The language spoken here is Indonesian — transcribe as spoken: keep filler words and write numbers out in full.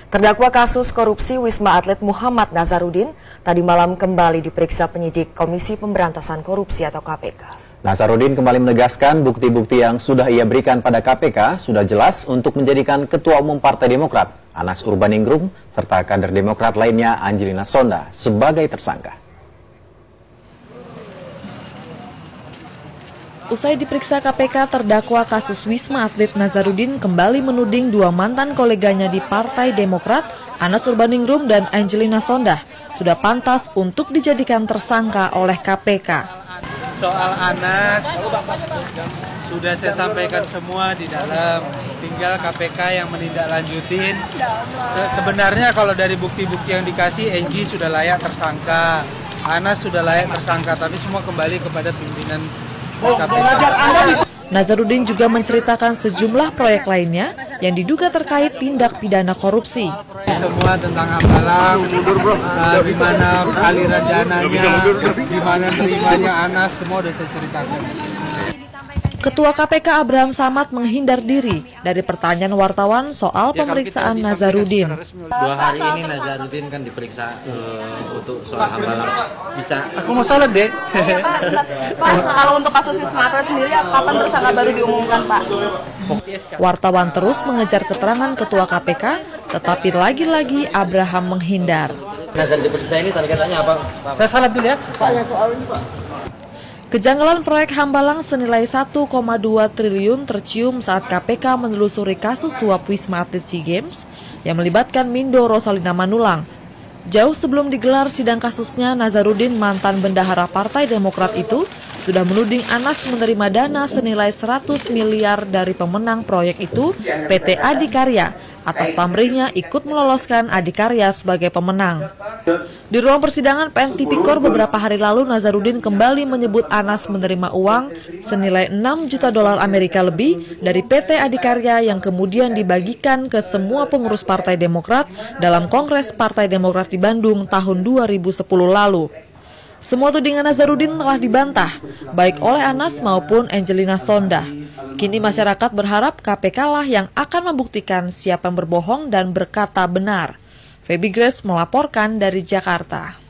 Terdakwa kasus korupsi Wisma Atlet Muhammad Nazarudin tadi malam kembali diperiksa penyidik Komisi Pemberantasan Korupsi atau K P K. Nazarudin kembali menegaskan bukti-bukti yang sudah ia berikan pada K P K sudah jelas untuk menjadikan Ketua Umum Partai Demokrat, Anas Urbaningrum, serta kader Demokrat lainnya Angelina Sonda sebagai tersangka. Usai diperiksa K P K, terdakwa kasus Wisma Atlet Nazarudin kembali menuding dua mantan koleganya di Partai Demokrat, Anas Urbaningrum dan Angelina Sonda, sudah pantas untuk dijadikan tersangka oleh K P K. Soal Anas sudah saya sampaikan semua di dalam, tinggal K P K yang menindaklanjutin. Se Sebenarnya kalau dari bukti-bukti yang dikasih, Angie sudah layak tersangka, Anas sudah layak tersangka, tapi semua kembali kepada pimpinan K P K. Nazarudin juga menceritakan sejumlah proyek lainnya yang diduga terkait tindak pidana korupsi. Semua tentang Hambalang, uh, di mana aliran dananya, di mana nerimanya Anas, semua sudah saya ceritakan. Ketua K P K Abraham Samad menghindar diri dari pertanyaan wartawan soal ya, pemeriksaan Nazarudin. Dua hari ini Nazarudin kan diperiksa uh, untuk soal Hambalang. Bisa? Aku mau salah deh. Pak, kalau untuk kasus Wisma Atlet sendiri, kapan tersangka baru diumumkan, Pak? Wartawan terus mengejar keterangan Ketua K P K, tetapi lagi-lagi Abraham menghindar. Nazarudin diperiksa ini targetnya apa? Saya salah dulu ya. Saya soal ini, Pak. Kejanggalan proyek Hambalang senilai satu koma dua triliun tercium saat K P K menelusuri kasus suap Wisma Atlet SEA Games yang melibatkan Mindo Rosalina Manulang. Jauh sebelum digelar sidang kasusnya, Nazarudin, mantan bendahara Partai Demokrat itu, sudah menuding Anas menerima dana senilai seratus miliar dari pemenang proyek itu, P T Adikarya, atas pamrihnya ikut meloloskan Adikarya sebagai pemenang. Di ruang persidangan P N Tipikor beberapa hari lalu, Nazarudin kembali menyebut Anas menerima uang senilai enam juta dolar Amerika lebih dari P T Adikarya yang kemudian dibagikan ke semua pengurus Partai Demokrat dalam Kongres Partai Demokrat di Bandung tahun dua ribu sepuluh lalu. Semua tudingan Nazarudin telah dibantah, baik oleh Anas maupun Angelina Sonda. Kini masyarakat berharap K P K lah yang akan membuktikan siapa yang berbohong dan berkata benar. Feby Grace melaporkan dari Jakarta.